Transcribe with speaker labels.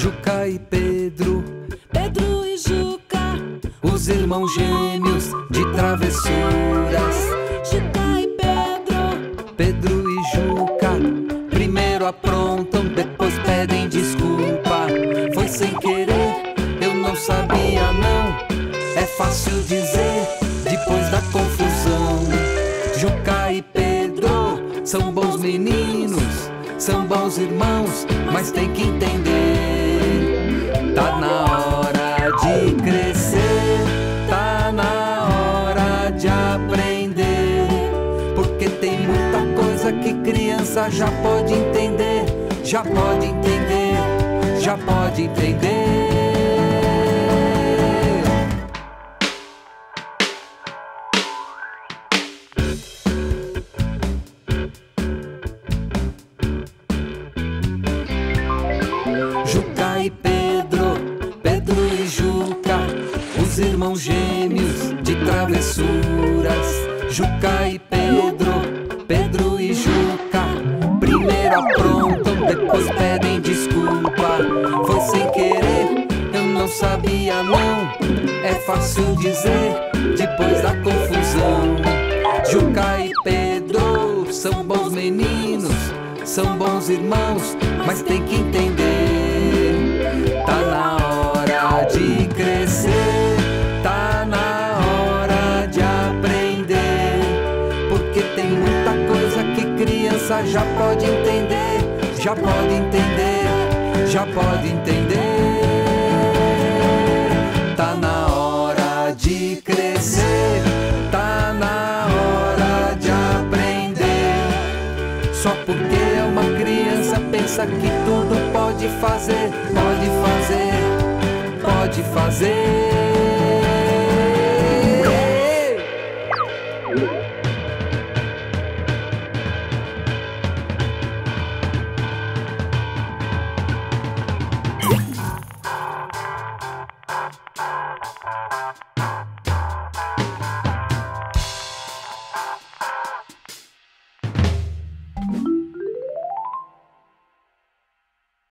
Speaker 1: Juca e Pedro,
Speaker 2: Pedro e Juca,
Speaker 1: os irmãos gêmeos de travessuras.
Speaker 2: Juca e Pedro,
Speaker 1: Pedro e Juca, primeiro aprontam, depois pedem desculpa. Foi sem querer, eu não sabia não. É fácil dizer, depois da confusão. Juca e Pedro são bons meninos, são bons irmãos, mas tem que entender. Tá na hora de crescer, tá na hora de aprender. Porque tem muita coisa que criança já pode entender, já pode entender, já pode entender. Juca e Pedro, Pedro e Juca, os irmãos gêmeos de travessuras. Juca e Pedro, Pedro e Juca, primeiro aprontam, depois pedem desculpa. Foi sem querer, eu não sabia não. É fácil dizer, depois da confusão. Juca e Pedro são bons meninos, são bons irmãos, mas tem que entender. Tá na hora de crescer, tá na hora de aprender. Porque tem muita coisa que criança já pode entender, já pode entender, já pode entender. Tá na hora de crescer, tá na hora de aprender. Só porque é uma criança pensa que tudo pode fazer, pode fazer, pode fazer.